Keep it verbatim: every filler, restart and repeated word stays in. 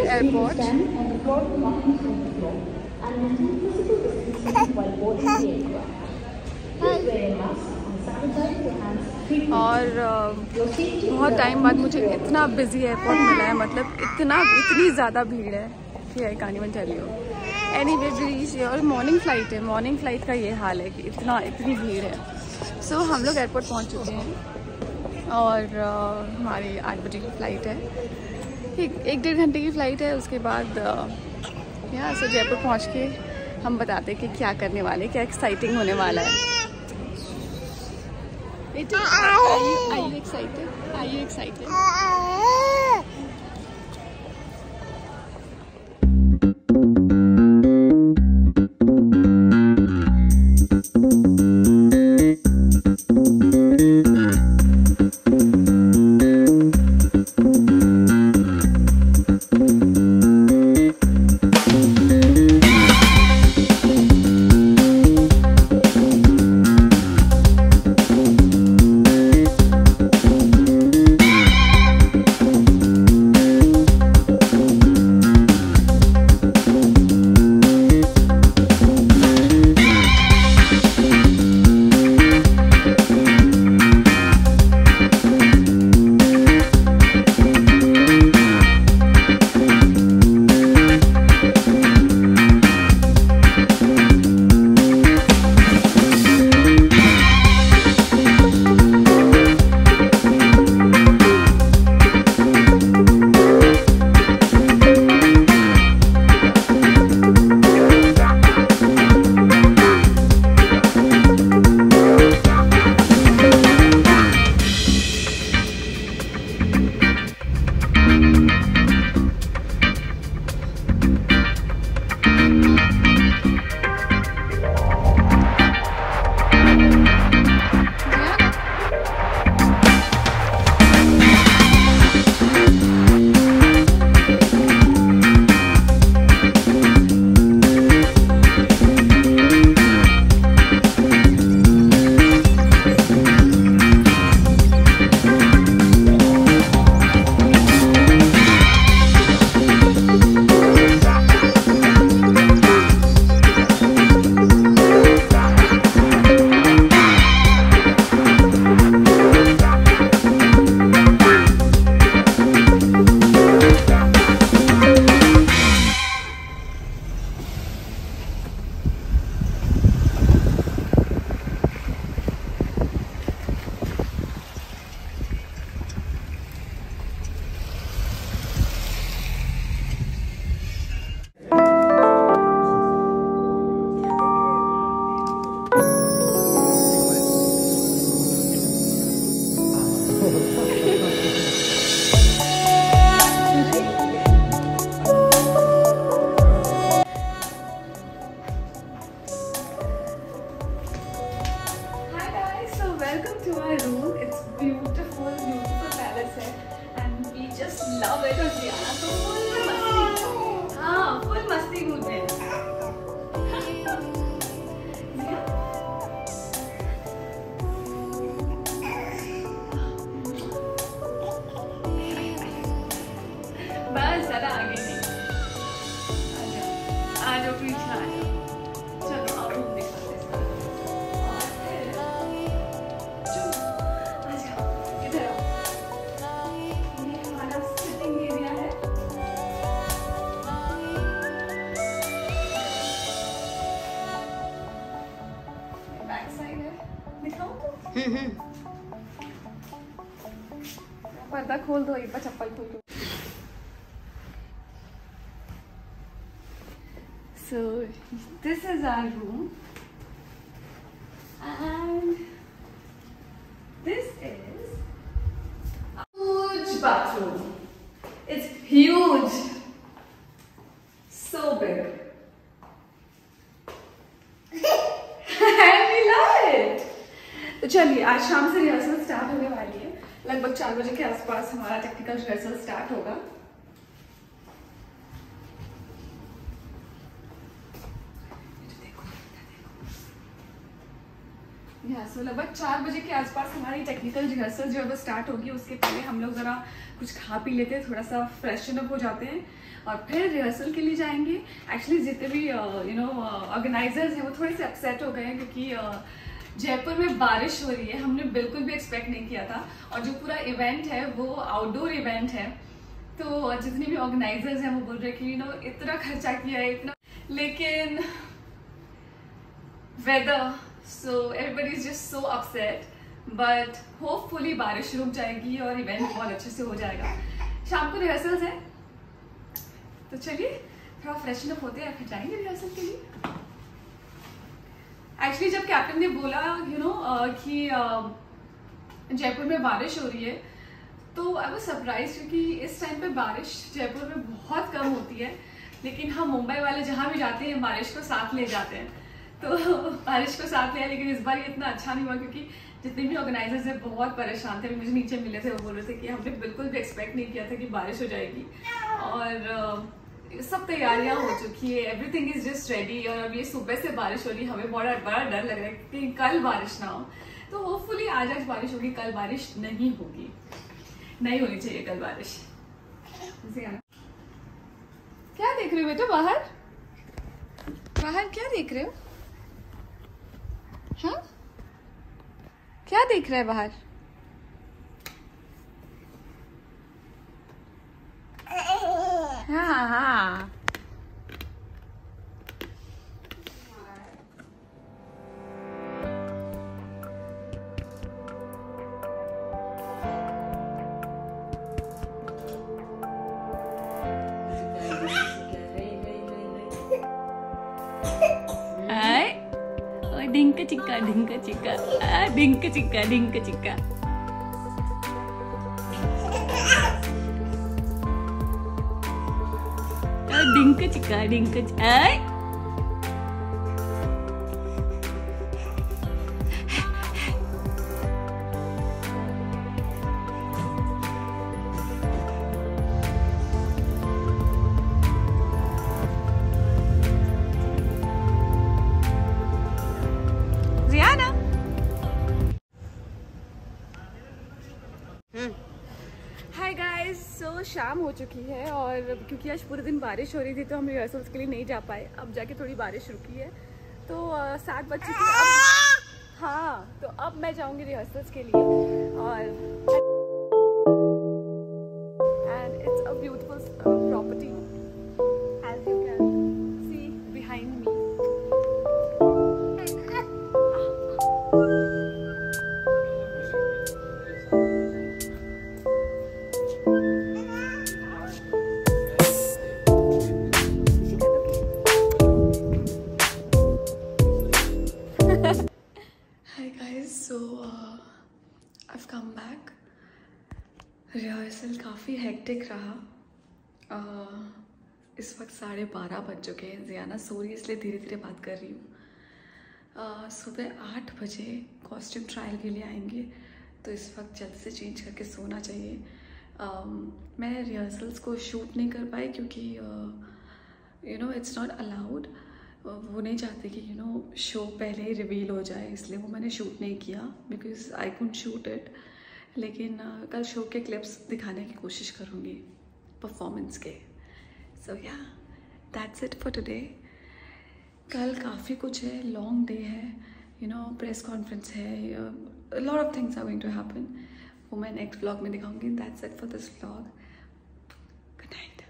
Airport. और बहुत time बाद मुझे इतना बिजी एयरपोर्ट मिला है, मतलब इतना इतनी ज़्यादा भीड़ है कि I can't even tell you. Anyway we reach, और मॉर्निंग फ़्लाइट है, मॉर्निंग फ़्लाइट का ये हाल है कि इतना इतनी भीड़ है। सो so, हम लोग एयरपोर्ट पहुंच चुके हैं और uh, हमारी आठ बजे की फ़्लाइट है, एक एक डेढ़ घंटे की फ़्लाइट है। उसके बाद यहाँ से जयपुर पहुँच के हम बताते हैं कि क्या करने वाले, क्या एक्साइटिंग होने वाला है। Are you excited? Are you excited? पर्दा खोल दो, एक बार चप्पल खोल दो। So this is our room and this is a huge bathroom. It's huge, so big. And we love it. तो चलिए आज शाम से रिहर्सल स्टार्ट होने वाली है। लगभग चार बजे के आसपास हमारा टेक्निकल रिहर्सल स्टार्ट होगा। या सो लगभग चार बजे के आसपास हमारी टेक्निकल रिहर्सल जो है वो स्टार्ट होगी। उसके पहले हम लोग ज़रा कुछ खा पी लेते हैं, थोड़ा सा फ्रेशन अप हो जाते हैं और फिर रिहर्सल के लिए जाएंगे। एक्चुअली जितने भी यू नो ऑर्गेनाइजर्स हैं वो थोड़े से अपसेट हो गए हैं क्योंकि uh, जयपुर में बारिश हो रही है। हमने बिल्कुल भी एक्सपेक्ट नहीं किया था और जो पूरा इवेंट है वो आउटडोर इवेंट है, तो जितने भी ऑर्गेनाइजर्स हैं वो बोल रहे हैं कि यू नो इतना खर्चा किया है इतना, लेकिन weather, so everybody is just so upset, but hopefully बारिश रुक जाएगी और इवेंट बहुत अच्छे से हो जाएगा। शाम को रिहर्सल्स है, तो चलिए थोड़ा फ्रेशन अप होते हैं फिर जाएंगे रिहर्सल के लिए। एक्चुअली जब कैप्टन ने बोला यू नो कि uh, जयपुर में बारिश हो रही है तो आई वाज सरप्राइज क्योंकि इस टाइम पे बारिश जयपुर में बहुत कम होती है, लेकिन हम मुंबई वाले जहाँ भी जाते हैं बारिश को साथ ले जाते हैं, तो बारिश को साथ लिया। लेकिन इस बार ये इतना अच्छा नहीं हुआ क्योंकि जितने भी ऑर्गेनाइजर्स हैं बहुत परेशान थे। मुझे नीचे मिले थे, वो बोल रहे थे कि हमने बिल्कुल भी एक्सपेक्ट नहीं किया था कि बारिश हो जाएगी और uh, सब तैयारियां हो चुकी है, एवरीथिंग इज जस्ट रेडी। और अब ये सुबह से बारिश हो रही है, हमें बड़ा बड़ा डर लग रहा है कि कल बारिश ना हो। तो होपफुली आज आज बारिश होगी, कल बारिश नहीं होगी, नहीं होनी चाहिए कल बारिश। क्या देख रहे हो बेटा बाहर? बाहर क्या देख रहे हो? हाँ, क्या देख रहा है बाहर? हाँ हाँ डिंक चिक्का डिंक चिक्का डिंक चिक्का डिंक चिक्का डिंक चिक्का डिंक चिक्का। हाय गाइस, सो शाम हो चुकी है और क्योंकि आज पूरे दिन बारिश हो रही थी तो हम रिहर्सल्स के लिए नहीं जा पाए। अब जाके थोड़ी बारिश रुकी है तो सात बज चुकी है अब। हाँ, तो अब मैं जाऊंगी रिहर्सल्स के लिए और and it's a beautiful property as you can see behind me. Rehearsal काफ़ी हेक्टिक रहा। uh, इस वक्त साढ़े बारह बज चुके हैं। ज़ियाना सो रही है इसलिए धीरे धीरे बात कर रही हूँ। uh, सुबह आठ बजे कॉस्ट्यूम ट्रायल के लिए आएंगे तो इस वक्त जल्द से चेंज करके सोना चाहिए। uh, मैं रिहर्सल्स को शूट नहीं कर पाई क्योंकि you know it's not allowed. वो नहीं चाहते कि यू नो शो पहले ही रिवील हो जाए, इसलिए वो मैंने शूट नहीं किया because I couldn't shoot it. लेकिन uh, कल शो के क्लिप्स दिखाने की कोशिश करूँगी परफॉर्मेंस के। सो या दैट्स इट फॉर टुडे। कल काफ़ी कुछ है, लॉन्ग डे है, यू नो प्रेस कॉन्फ्रेंस है, lot of things are going to happen. वो मैं नेक्स्ट व्लॉग में दिखाऊंगी। That's it for this vlog. Good night.